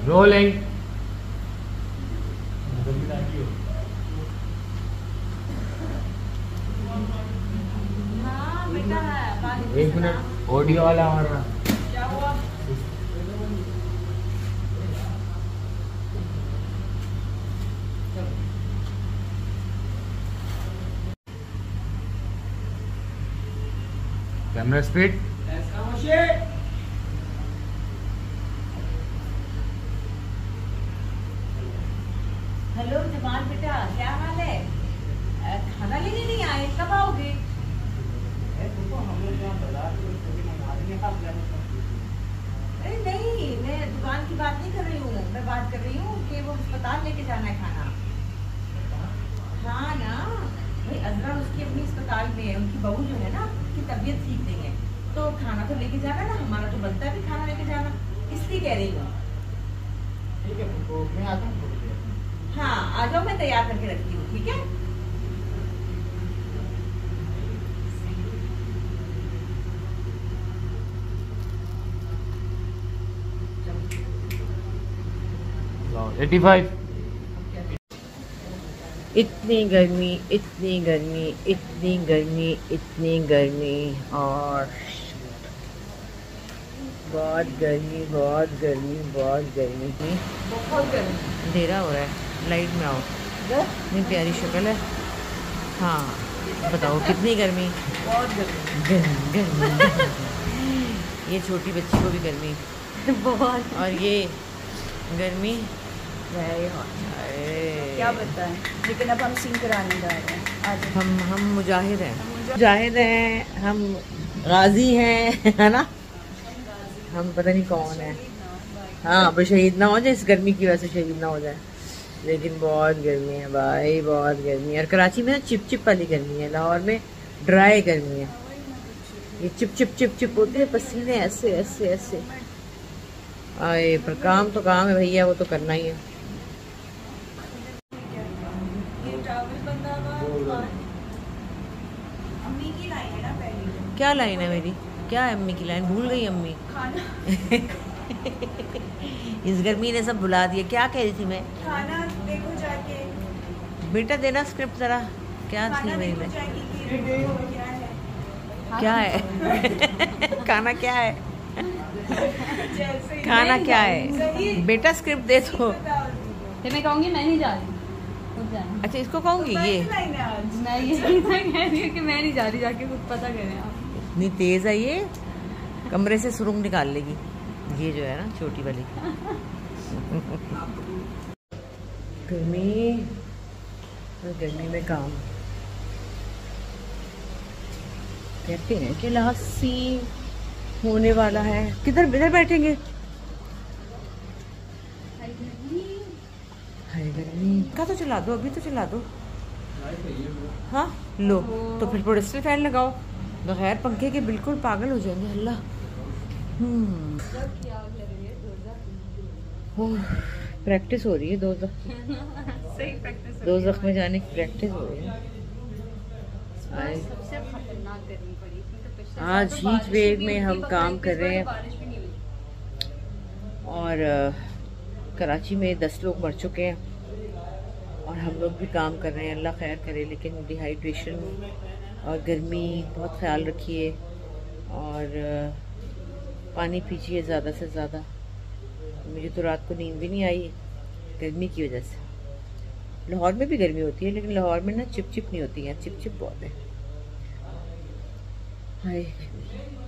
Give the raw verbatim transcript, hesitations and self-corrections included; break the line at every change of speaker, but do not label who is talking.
Rolling. एक minute, audio वाला आ रहा। क्या हुआ? Camera speed.
हेलो जमाल बेटा, क्या हाल है? खाना लेने नहीं आए, कब आओगे? अरे नहीं, मैं दुकान की बात नहीं कर रही हूँ, मैं बात कर रही हूँ कि वो अस्पताल लेके जाना है खाना। हाँ ना भाई, अजरा उसकी अपनी अस्पताल में है, उनकी बहू जो है ना उसकी तबीयत ठीक नहीं है, तो खाना तो लेके जाना ना, हमारा तो बनता है भी खाना लेके जाना, इसलिए कह रही हूँ।
ठीक है, तो मैं आता हूँ।
हाँ आ जाओ, मैं तैयार करके रखती हूँ, ठीक है?
Eighty five.
इतनी गर्मी, इतनी गर्मी, इतनी गर्मी, इतनी गर्मी, और बहुत गर्मी, बहुत गर्मी, बहुत गर्मी की बहुत गर्मी। अंधेरा हो रहा है, लाइट में आओ। इतनी प्यारी शक्ल है। हाँ बताओ कितनी गर्मी? बहुत गर्मी, गर्मी, गर्मी। ये छोटी बच्ची को भी गर्मी बहुत, और ये गर्मी
क्या बताएं, लेकिन अब हम सिंह कराने जा रहे हैं। आज
हम हम मुजाहिद हैं, मुजाहिद हैं, हम गाजी हैं, है ना? हम पता नहीं कौन है। हाँ अब शहीद ना हो जाए, इस गर्मी की वजह से शहीद ना हो जाए, लेकिन बहुत गर्मी है भाई, बहुत गर्मी है। और कराची में ना चिप चिप वाली गर्मी है, लाहौर में ड्राई गर्मी है। ये चिप चिप चिप चिप होती है, पसीने ऐसे ऐसे ऐसे आए, पर काम तो काम है भैया, वो तो करना ही है।
अम्मी की लाइन है ना पहले।
क्या लाइन है मेरी? क्या है अम्मी की लाइन? भूल गई अम्मी।
खाना
इस गर्मी ने सब भुला दिया। क्या कह रही थी मैं?
खाना देखो जाके।
बेटा देना स्क्रिप्ट जरा, क्या थी मेरी लाइन? क्या है? खाना क्या है? खाना क्या है बेटा? स्क्रिप्ट दे दो।
फिर मैं कहूँगी मैं नहीं जा रही।
अच्छा इसको कहूँगी ये?
मैं ये कह रही हूँ कि मैं नहीं जा रही, जाके खुद पता करें आप।
इतनी तेज है ये, कमरे से सुरुंग निकाल लेगी ये जो है ना छोटी वाली। गर्मी और गर्मी में काम कहते हैं कि लासी होने वाला है। किधर इधर बैठेंगे? हाय गर्मी का तो चला दो, अभी तो चला दो। हाँ लो, तो फिर पोलिस्टर फैन लगाओ, बगैर पंखे के बिल्कुल पागल हो जाएंगे। अल्लाह, हम्म प्रैक्टिस हो रही है, दो
सही प्रैक्टिस
दो जख्म में जाने की प्रैक्टिस हो रही है।
सबसे खतरनाक गर्मी पड़ी थी।
आज हीट वेव में हम काम कर रहे हैं, और कराची में दस लोग मर चुके हैं और हम लोग भी काम कर रहे हैं। अल्लाह खैर करे, लेकिन डिहाइड्रेशन और गर्मी बहुत ख्याल रखिए, और पानी पीजिए ज़्यादा से ज़्यादा। मुझे तो रात को नींद भी नहीं आई गर्मी की वजह से। लाहौर में भी गर्मी होती है, लेकिन लाहौर में ना चिप चिप नहीं होती है, चिप चिप बहुत है। हाय